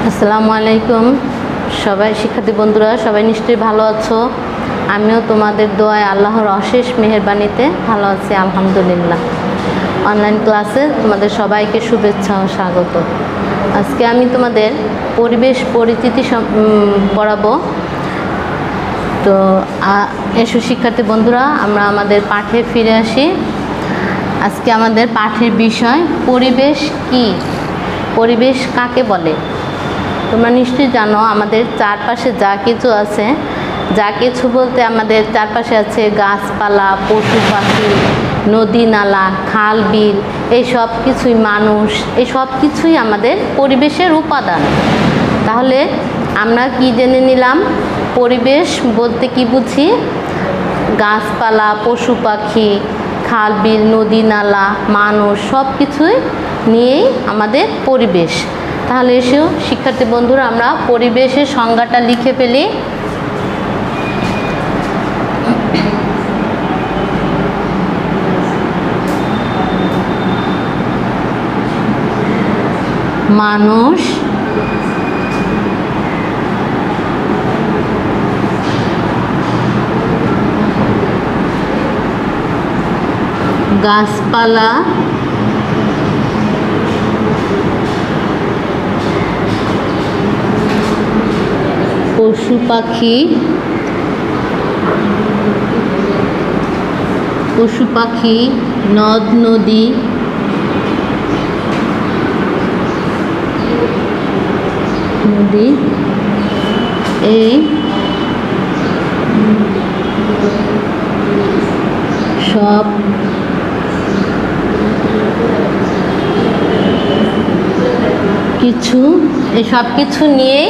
আসসালামু আলাইকুম সবাই শিক্ষার্থী বন্ধুরা সবাই নিশ্চয়ই ভালো আছো। আমিও তোমাদের দোয়ায় আল্লাহর অশেষ মেহেরবানিতে ভালো আছি আলহামদুলিল্লাহ। অনলাইন ক্লাসে তোমাদের সবাইকে শুভেচ্ছা ও স্বাগত। আজকে আমি তোমাদের পরিবেশ পরিচিতি পড়াবো। তো এসো শিক্ষার্থী বন্ধুরা আমরা আমাদের পাঠে ফিরে আসি। আজকে আমাদের পাঠের বিষয় পরিবেশ কি, পরিবেশ কাকে বলে। তোমরা নিশ্চয়ই জানো আমাদের চারপাশে যা কিছু আছে, যা কিছু বলতে আমাদের চারপাশে আছে গাছপালা, পশু পাখি, নদী নালা, খাল বিল, এই সব কিছুই মানুষ, এই সব কিছুই আমাদের পরিবেশের উপাদান। তাহলে আমরা কি জেনে নিলাম, পরিবেশ বলতে কি বুঝি? গাছপালা, পশু পাখি, খাল বিল, নদী নালা, মানুষ, সব কিছুই নিয়েই আমাদের পরিবেশ। তাহলে এসেও শিক্ষার্থী বন্ধুরা আমরা পরিবেশের সংজ্ঞাটা লিখে ফেলি। মানুষ, গাছপালা, পশু পাখি, নদ নদী, এই সব কিছু, এই সব কিছু নিয়েই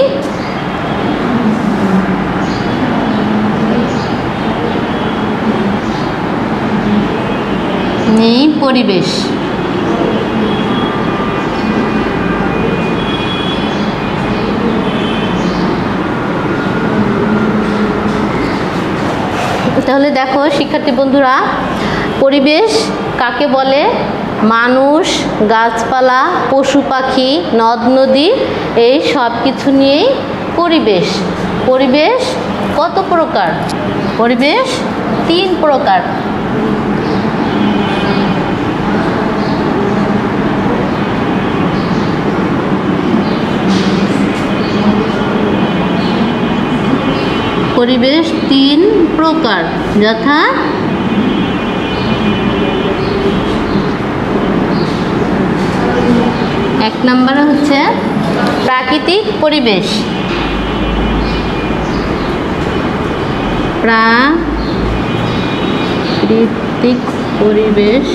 পরিবেশ। তাহলে দেখো শিক্ষার্থী বন্ধুরা, পরিবেশ কাকে বলে? মানুষ, গাছপালা, পশু পাখি, নদ নদী, এই সব কিছু নিয়েই পরিবেশ। পরিবেশ কত প্রকার? পরিবেশ 3 প্রকার। পরিবেশ 3 প্রকার, যথা এক নম্বরে হচ্ছে প্রাকৃতিক পরিবেশ। প্রাকৃতিক পরিবেশ,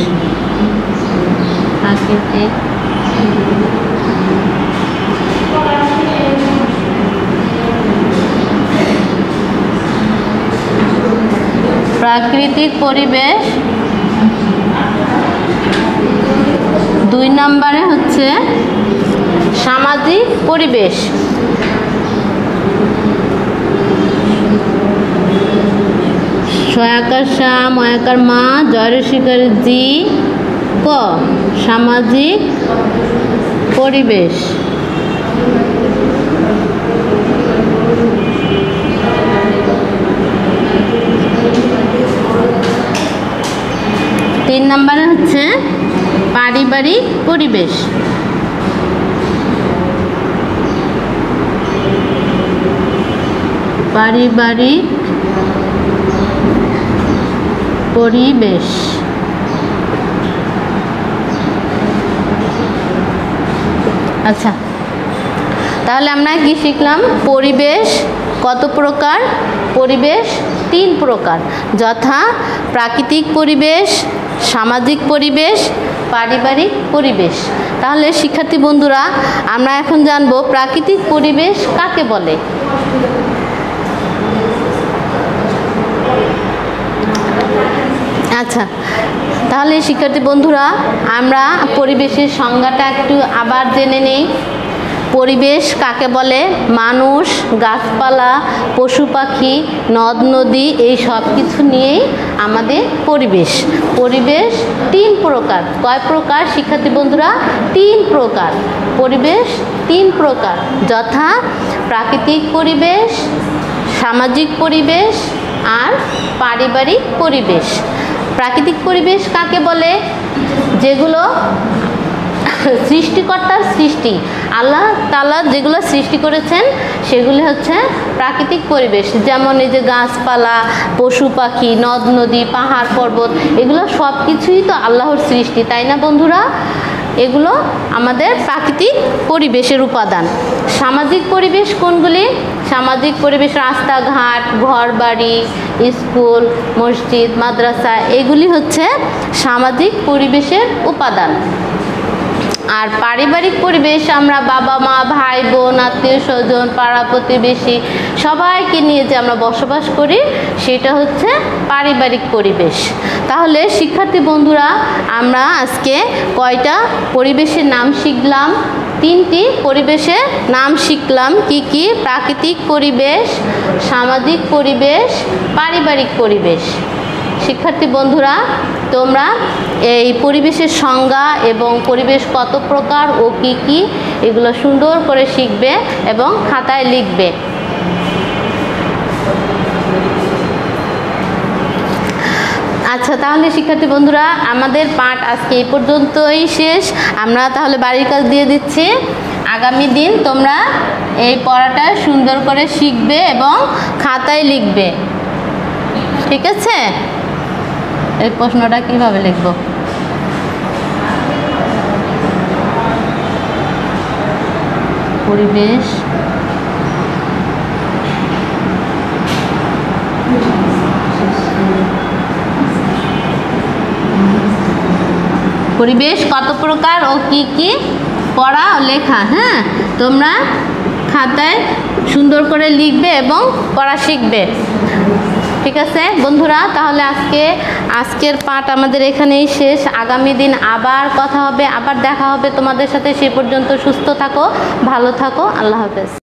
প্রাকৃতিক পরিবেশ। 2 নম্বরে হচ্ছে সামাজিক পরিবেশ। সয়াকার সা, ময়াকার মা, জয়রসিকার জি, ক, সামাজিক পরিবেশ। তিন নম্বরে হচ্ছে পারিবারিক পরিবেশ। পারিবারিক পরিবেশ। আচ্ছা, তাহলে আমরা কি শিখলাম? পরিবেশ কত প্রকার? পরিবেশ 3 প্রকার, যথা প্রাকৃতিক পরিবেশ, সামাজিক পরিবেশ, পারিবারিক পরিবেশ। তাহলে শিক্ষার্থী বন্ধুরা আমরা এখন জানব প্রাকৃতিক পরিবেশ কাকে বলে। আচ্ছা, তাহলে শিক্ষার্থী বন্ধুরা আমরা পরিবেশের সংজ্ঞাটা একটু আবার জেনে নেই। পরিবেশ কাকে বলে? মানুষ, গাছপালা, পশু পাখি, নদ নদী, এই সব কিছু নিয়েই আমাদের পরিবেশ। পরিবেশ 3 প্রকার। কয় প্রকার শিক্ষার্থী বন্ধুরা? 3 প্রকার। পরিবেশ 3 প্রকার, যথা প্রাকৃতিক পরিবেশ, সামাজিক পরিবেশ আর পারিবারিক পরিবেশ। প্রাকৃতিক পরিবেশ কাকে বলে? যেগুলো সৃষ্টিকর্তার সৃষ্টি, আল্লাহ তাআলা যেগুলো সৃষ্টি করেছেন সেগুলি হচ্ছে প্রাকৃতিক পরিবেশ। যেমন এই যে গাছপালা, পশু পাখি, নদ নদী, পাহাড় পর্বত, এগুলো সব কিছুই তো আল্লাহর সৃষ্টি, তাই না বন্ধুরা? এগুলো আমাদের প্রাকৃতিক পরিবেশের উপাদান। সামাজিক পরিবেশ কোনগুলি? সামাজিক পরিবেশ রাস্তাঘাট, ঘরবাড়ি, স্কুল, মসজিদ, মাদ্রাসা, এগুলি হচ্ছে সামাজিক পরিবেশের উপাদান। আর পারিবারিক পরিবেশ আমরা বাবা মা, ভাই বোন, আত্মীয় স্বজন, পাড়া প্রতিবেশী সবাইকে নিয়ে যে আমরা বসবাস করি সেটা হচ্ছে পারিবারিক পরিবেশ। তাহলে শিক্ষার্থী বন্ধুরা, আমরা আজকে কয়টা পরিবেশের নাম শিখলাম? 3টি পরিবেশের নাম শিখলাম। কি কি? প্রাকৃতিক পরিবেশ, সামাজিক পরিবেশ, পারিবারিক পরিবেশ। শিক্ষার্থী বন্ধুরা, তোমরা এই পরিবেশের সংজ্ঞা এবং পরিবেশ কত প্রকার ও কি কি এগুলো সুন্দর করে শিখবে এবং খাতায় লিখবে। আচ্ছা, তাহলে শিক্ষার্থী বন্ধুরা, আমাদের পাঠ আজকে এই পর্যন্তই শেষ। আমরা তাহলে বাড়ির কাজ দিয়ে দিচ্ছি। আগামী দিন তোমরা এই পড়াটা সুন্দর করে শিখবে এবং খাতায় লিখবে, ঠিক আছে? এই প্রশ্নটা কিভাবে লিখব? পরিবেশ পরিবেশ কত প্রকার ও কি কি পড়া ও লেখা। হ্যাঁ, তোমরা খাতায় সুন্দর করে লিখবে এবং পড়া শিখবে, ঠিক আছে বন্ধুরা? তাহলে আজকের পাঠ আমাদের এখানেই শেষ। আগামী দিন আবার কথা হবে, আবার দেখা হবে তোমাদের সাথে। সে পর্যন্ত সুস্থ থাকো, ভালো থাকো। আল্লাহ হাফেজ।